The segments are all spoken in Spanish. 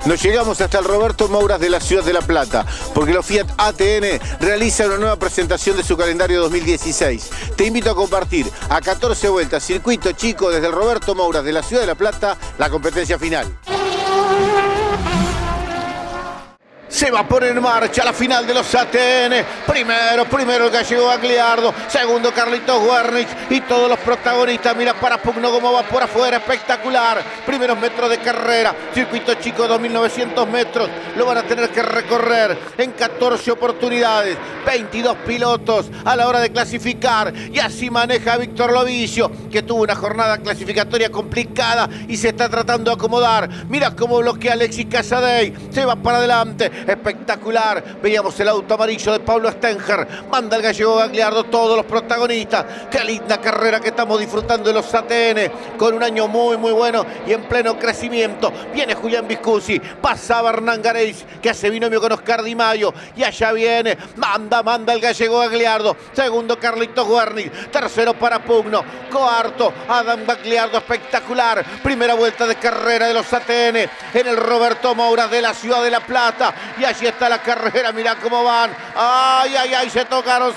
Nos llegamos hasta el Roberto Mouras de la ciudad de La Plata, porque los Fiat ATN realizan una nueva presentación de su calendario 2016. Te invito a compartir a 14 vueltas, circuito chico desde el Roberto Mouras de la ciudad de La Plata, la competencia final. Se va a poner en marcha la final de los ATN. Primero el gallego Gagliardo. Segundo Carlitos Wernicke. Y todos los protagonistas. Mira para Pugno cómo va por afuera. Espectacular. Primeros metros de carrera. Circuito chico, 2.900 metros. Lo van a tener que recorrer en 14 oportunidades. 22 pilotos a la hora de clasificar. Y así maneja Víctor Lovicio, que tuvo una jornada clasificatoria complicada y se está tratando de acomodar. Mira cómo bloquea Alexis Casadei. Se va para adelante. Espectacular. Veíamos el auto amarillo de Pablo Stenger. Manda el gallego Gagliardo, todos los protagonistas. Qué linda carrera que estamos disfrutando de los ATN, con un año muy bueno y en pleno crecimiento. Viene Julián Viscusi, pasaba Hernán Gareis, que hace binomio con Oscar Di Maio, y allá viene, manda el gallego Gagliardo. Segundo Carlitos Wernicke, tercero para Pugno, cuarto Adam Gagliardo. Espectacular. Primera vuelta de carrera de los ATN en el Roberto Mouras de la ciudad de La Plata. Y allí está la carrera, mirá cómo van. Ay, se tocaron.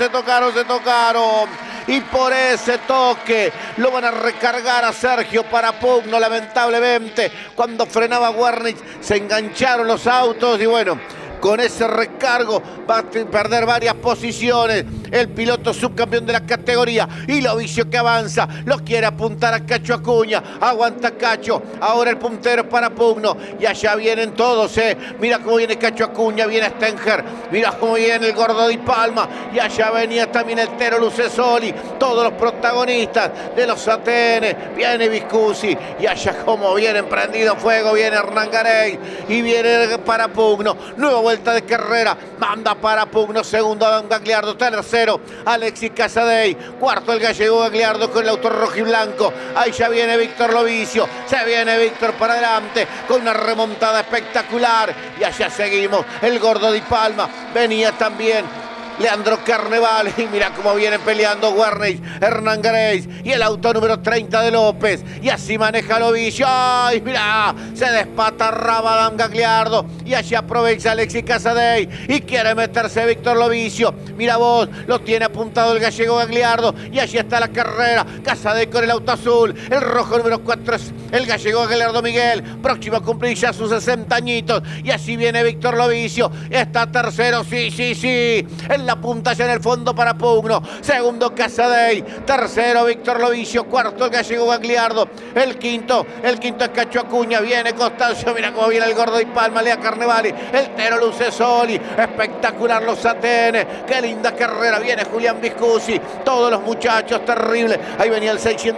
Y por ese toque lo van a recargar a Sergio para Pugno, lamentablemente. Cuando frenaba Wernicke se engancharon los autos y bueno, con ese recargo va a perder varias posiciones el piloto subcampeón de la categoría. Y Lovicio que avanza, lo quiere apuntar a Cacho Acuña. Aguanta Cacho, ahora el puntero para Pugno. Y allá vienen todos, Mira cómo viene Cacho Acuña, viene Stenger. Mira cómo viene el gordo Di Palma. Y allá venía también el Tero Lucesoli. Todos los protagonistas de los ATN. Viene Viscusi. Y allá como viene prendido fuego, viene Hernán Gareis. Y viene para Pugno. Nueva vuelta de carrera. Manda para Pugno. Segundo Adam Gagliardo. Tercero Alexis Casadei. Cuarto el gallego Gagliardo con el auto rojo y blanco. Ahí ya viene Víctor Lovicio. Se viene Víctor para adelante con una remontada espectacular. Y allá seguimos. El gordo Di Palma. Venía también Leandro Carnevale. Y mira cómo vienen peleando Wernicke, Hernán Gareis y el auto número 30 de López. Y así maneja Lovicio. ¡Ay, mira! Se despatarraba Adam Gagliardo. Y allí aprovecha Alexis Casadei. Y quiere meterse Víctor Lovicio. Mira vos, lo tiene apuntado el gallego Gagliardo. Y allí está la carrera. Casadei con el auto azul. El rojo número 4 es el gallego Gagliardo Miguel. Próximo a cumplir ya sus 60 añitos. Y así viene Víctor Lovicio. Está tercero, sí. En la punta ya en el fondo para Pugno. Segundo Casadei. Tercero Víctor Lovicio. Cuarto el gallego Gagliardo. El quinto es Cacho Acuña. Viene Constancio. Mira cómo viene el gordo Di Palma. Lea Carnevale. El Tero Lucesoli. Espectacular los ATN. Qué linda carrera. Viene Julián Viscusi. Todos los muchachos. Terrible. Ahí venía el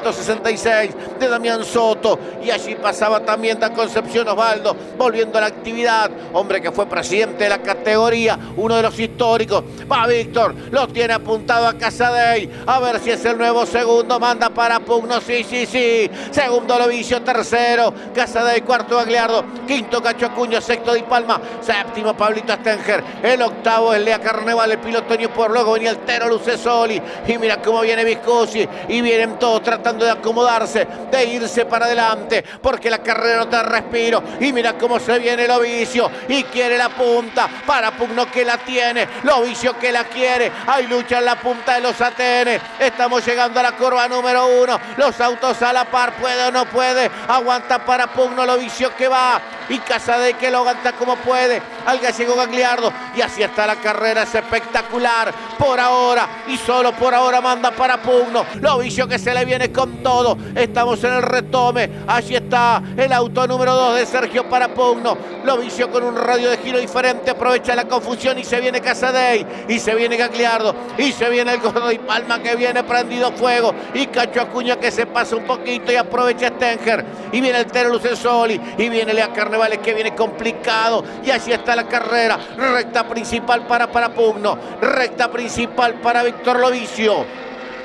666 de Damián Soto. Y allí pasaba también Dan Concepción Osvaldo. Volviendo a la actividad. Hombre que fue presidente de la categoría. Uno de los históricos. Va Víctor, lo tiene apuntado a Casadei. A ver si es el nuevo segundo. Manda para Pugno, sí. Segundo Lovicio, tercero Casadei, cuarto Gagliardo, quinto Cacho Acuña, sexto Di Palma, séptimo Pablito Stenger. El octavo es Lea Carnevale, el piloto por luego venía el Tero Lucesoli. Y mira cómo viene Viscusi. Y vienen todos tratando de acomodarse, de irse para adelante, porque la carrera no te da respiro. Y mira cómo se viene Lovicio. Y quiere la punta para Pugno, que la tiene. Lovicio que la quiere. Hay lucha en la punta de los ATN. Estamos llegando a la curva número 1. Los autos a la par. ¿Puede o no puede? Aguanta para Pugno. Lovicio que va. Y Casadei que lo aguanta como puede. Al gallego Gagliardo. Y así está la carrera. Es espectacular. Por ahora. Y solo por ahora manda para Pugno. Lovicio que se le viene con todo. Estamos en el retome. Allí está el auto número 2 de Sergio para Pugno. Lovicio con un radio de giro diferente. Aprovecha la confusión y se viene Casadei. Y se viene Gagliardo. Y se viene el gordo Di Palma que viene prendido fuego. Y Cacho Acuña que se pasa un poquito y aprovecha Stenger. Y viene el Tero Lucesoli. Y viene Lea Carnevale que viene complicado. Y así está la carrera. Recta principal para Pugno. Recta principal para Víctor Lovicio.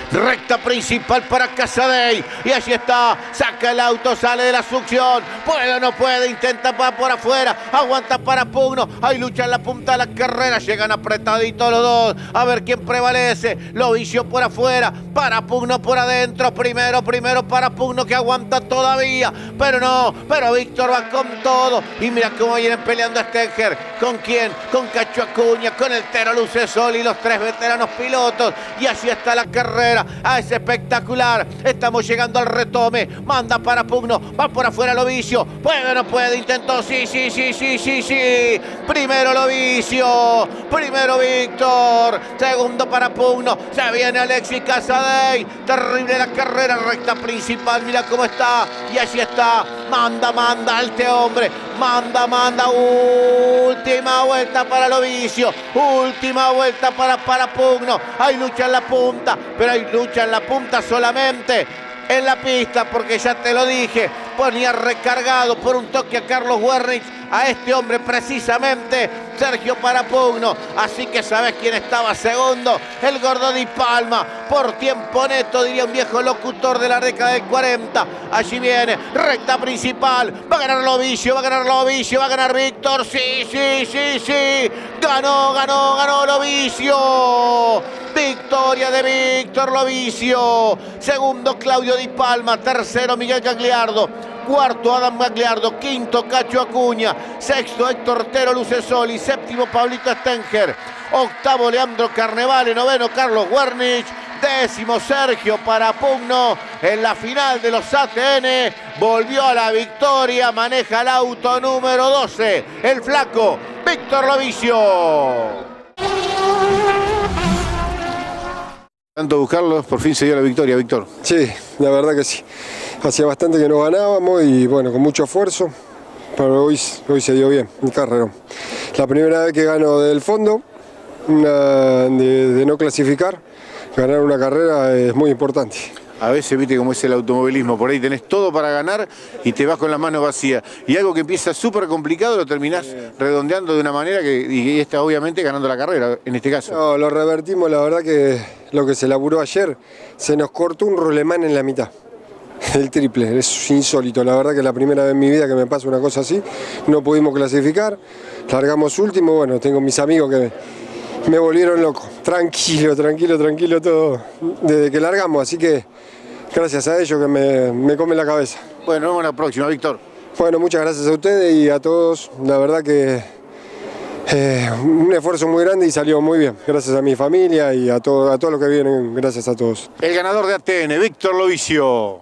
recta principal para Casadei, y allí está, saca el auto, sale de la succión, puede o no puede, intenta por afuera, aguanta para Pugno, hay lucha en la punta de la carrera, llegan apretaditos los dos, a ver quién prevalece. Lovicio por afuera, para Pugno por adentro, primero para Pugno, que aguanta todavía, pero Víctor va con todo, y mira cómo vienen peleando a Stenger. ¿Con quién? Con Cacho Acuña, con el Tero Lucesoli y los tres veteranos pilotos, y así está la carrera. Es espectacular, estamos llegando al retome, manda para Pugno, va por afuera Lovicio, puede o no puede, intentó, sí, primero Lovicio, primero Víctor, segundo para Pugno, se viene Alexis Casadei, terrible la carrera, recta principal, mira cómo está, y allí está, manda este hombre, manda, última vuelta para Lovicio, última vuelta para Pugno, hay lucha en la punta, pero hay lucha en la punta solamente en la pista, porque ya te lo dije, ponía recargado por un toque a Carlos Wernicke, a este hombre precisamente, Sergio para Pugno, así que sabes quién estaba segundo, el gordo Di Palma, por tiempo neto, diría un viejo locutor de la década del 40, allí viene, recta principal, va a ganar Lovicio, va a ganar Víctor, sí, ganó Lovicio, victoria de Víctor Lovicio, segundo Claudio Di Palma, tercero Miguel Gagliardo, cuarto Adam Gagliardo, quinto Cacho Acuña, sexto Héctor Tero Lucesoli, séptimo Pablito Stenger, octavo Leandro Carnevale, noveno Carlos Wernicke, décimo Sergio para Pugno. En la final de los ATN volvió a la victoria, maneja el auto número 12, el flaco Víctor Lovicio. Tanto buscarlos, por fin se dio la victoria, Víctor. Sí, la verdad que sí. Hacía bastante que no ganábamos y bueno, con mucho esfuerzo, pero hoy se dio bien, mi carrera. La primera vez que gano del fondo, de no clasificar, ganar una carrera es muy importante. A veces viste cómo es el automovilismo, por ahí tenés todo para ganar y te vas con las manos vacías. Y algo que empieza súper complicado lo terminás redondeando de una manera y está obviamente ganando la carrera, en este caso. No, lo revertimos, la verdad que lo que se laburó ayer, se nos cortó un rolemán en la mitad. El triple, es insólito, la verdad que es la primera vez en mi vida que me pasa una cosa así, no pudimos clasificar, largamos último, bueno, tengo mis amigos que me volvieron loco, tranquilo todo, desde que largamos, así que gracias a ellos que me comen la cabeza. Bueno, nos vemos la próxima, Víctor. Bueno, muchas gracias a ustedes y a todos, la verdad que un esfuerzo muy grande y salió muy bien, gracias a mi familia y a todos los que vienen, gracias a todos. El ganador de ATN, Víctor Lovicio.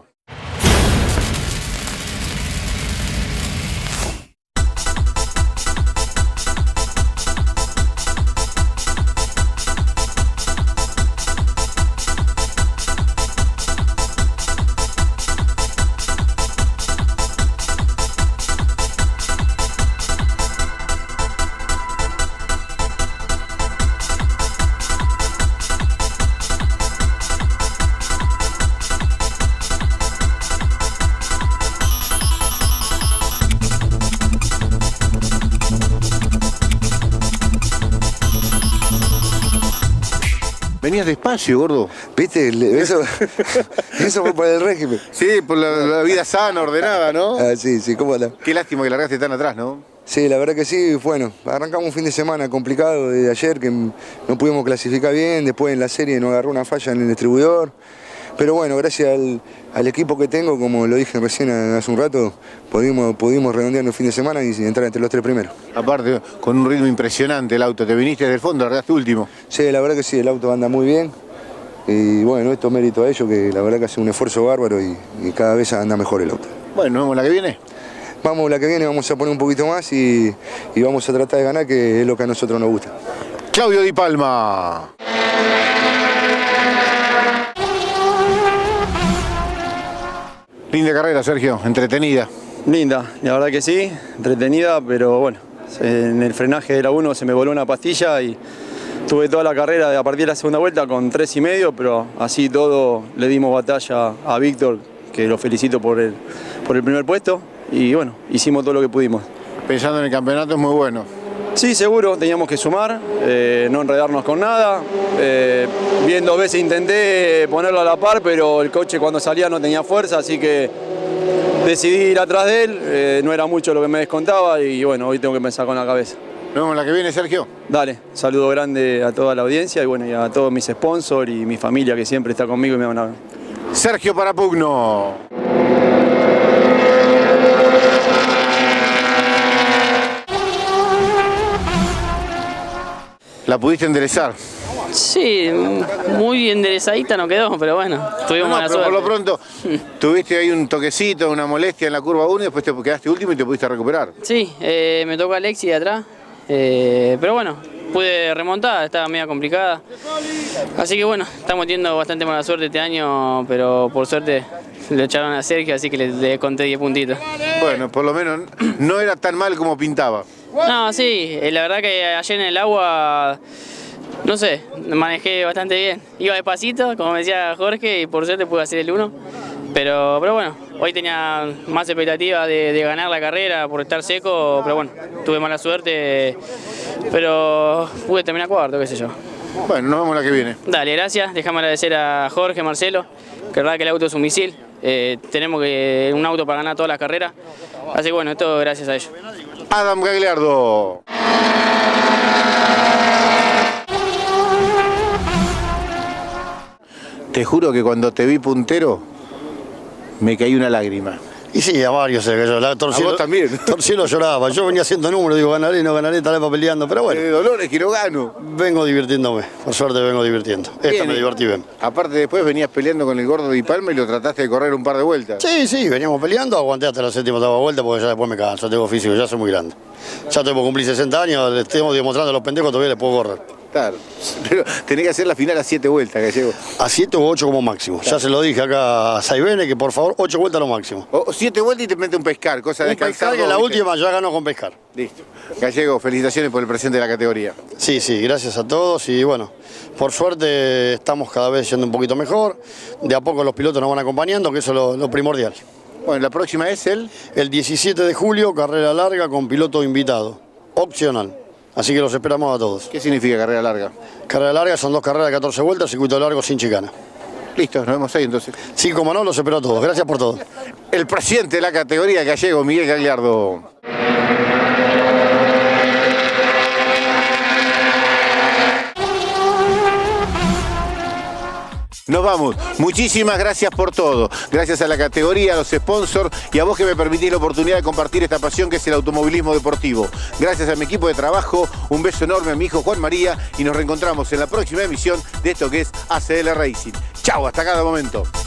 Venías despacio, gordo. ¿Viste? Eso fue por el régimen. Sí, por la vida sana, ordenada, ¿no? Ah, sí, cómo no. Qué lástima que largaste tan atrás, ¿no? Sí, la verdad que sí. Bueno, arrancamos un fin de semana complicado desde ayer, que no pudimos clasificar bien. Después en la serie nos agarró una falla en el distribuidor. Pero bueno, gracias al equipo que tengo, como lo dije recién hace un rato, pudimos redondear el fin de semana y entrar entre los tres primeros. Aparte, con un ritmo impresionante el auto. Te viniste desde el fondo, largaste último. Sí, la verdad que sí, el auto anda muy bien. Y bueno, esto es mérito a ellos, que la verdad que hacen un esfuerzo bárbaro y cada vez anda mejor el auto. Bueno, ¿nos vemos la que viene? Vamos, la que viene vamos a poner un poquito más y vamos a tratar de ganar, que es lo que a nosotros nos gusta. Claudio Di Palma. Linda carrera, Sergio, entretenida. Linda, la verdad que sí, entretenida, pero bueno, en el frenaje de la 1 se me voló una pastilla y tuve toda la carrera a partir de la segunda vuelta con 3,5, pero así todo le dimos batalla a Víctor, que lo felicito por el primer puesto, y bueno, hicimos todo lo que pudimos. Pensando en el campeonato es muy bueno. Sí, seguro, teníamos que sumar, no enredarnos con nada. Bien, 2 veces intenté ponerlo a la par, pero el coche cuando salía no tenía fuerza, así que decidí ir atrás de él. No era mucho lo que me descontaba y bueno, hoy tengo que pensar con la cabeza. Nos vemos la que viene, Sergio. Dale, saludo grande a toda la audiencia y bueno, y a todos mis sponsors y mi familia que siempre está conmigo y me van a ver. Sergio para Pugno. ¿La pudiste enderezar? Sí, muy enderezadita no quedó, pero bueno, tuvimos mala pero suerte. por lo pronto, tuviste ahí un toquecito, una molestia en la curva 1 y después te quedaste último y te pudiste recuperar. Sí, me tocó Alexi de atrás, pero bueno, pude remontar, estaba media complicada. Así que bueno, estamos teniendo bastante mala suerte este año, pero por suerte le echaron a Sergio, así que le conté 10 puntitos. Bueno, por lo menos no era tan mal como pintaba. No, sí, la verdad que ayer en el agua, no sé, manejé bastante bien. Iba despacito, como me decía Jorge, y por suerte pude hacer el 1. Pero bueno, hoy tenía más expectativa de ganar la carrera por estar seco, pero bueno, tuve mala suerte, pero pude terminar cuarto, qué sé yo. Bueno, nos vemos la que viene. Dale, gracias. Déjame agradecer a Jorge, Marcelo, que la verdad que el auto es un misil. Tenemos un auto para ganar todas las carreras. Así que bueno, esto gracias a ellos. Adam Gagliardo. Te juro que cuando te vi puntero, me caí una lágrima. Y sí, a varios se cayó. ¿A vos también? Torcielo lloraba. Yo venía haciendo números, digo, ganaré, no ganaré, tal vez peleando, pero bueno. De dolores que no gano. Vengo divirtiéndome, por suerte vengo divirtiendo. Esta me divertí bien. Aparte después venías peleando con el gordo Di Palma y lo trataste de correr un par de vueltas. Sí, veníamos peleando, aguanté hasta la 7ª, 8ª vuelta porque ya después me canso, tengo físico, ya soy muy grande. Ya tengo que cumplir 60 años, le estamos demostrando a los pendejos todavía les puedo correr. Claro, pero tenés que hacer la final a 7 vueltas, Gallego. A 7 o 8 como máximo. Claro. Ya se lo dije acá a Saibene que por favor 8 vueltas lo máximo. O 7 vueltas y te mete un pescar, cosa de descansar. Pescar que la última ya ganó con pescar. Listo. Gallego, felicitaciones por el presente de la categoría. Sí, gracias a todos y bueno, por suerte estamos cada vez yendo un poquito mejor. De a poco los pilotos nos van acompañando, que eso es lo primordial. Bueno, la próxima es el 17 de julio, carrera larga con piloto invitado, opcional. Así que los esperamos a todos. ¿Qué significa carrera larga? Carrera larga son 2 carreras de 14 vueltas, circuito largo sin chicana. Listo, nos vemos ahí entonces. Sí, como no, los espero a todos. Gracias por todo. El presidente de la categoría Gallego, Miguel Gagliardo. Nos vamos. Muchísimas gracias por todo. Gracias a la categoría, a los sponsors y a vos que me permitís la oportunidad de compartir esta pasión que es el automovilismo deportivo. Gracias a mi equipo de trabajo, un beso enorme a mi hijo Juan María y nos reencontramos en la próxima emisión de esto que es ACL Racing. Chau, hasta cada momento.